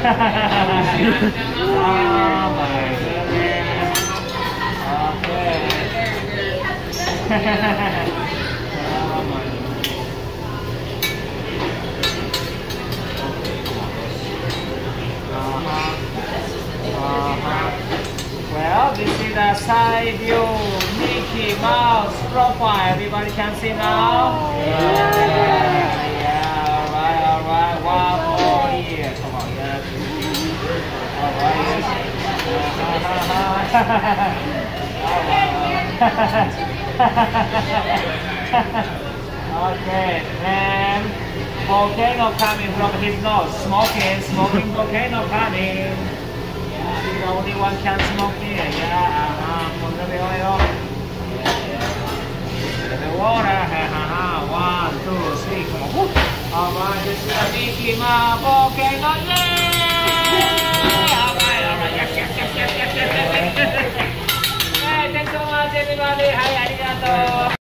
my goodness. Okay. Oh my goodness. Well, this is the side view Mickey Mouse profile. Everybody can see now? Yeah, alright. One more here. Come on, yes. Alright. Okay, then volcano coming from his nose. Smoking volcano coming. The only one can smoke here. Yeah, put the oil. The water. 1, 2, 3. Come on. Alright, this is a Mickey Mouse.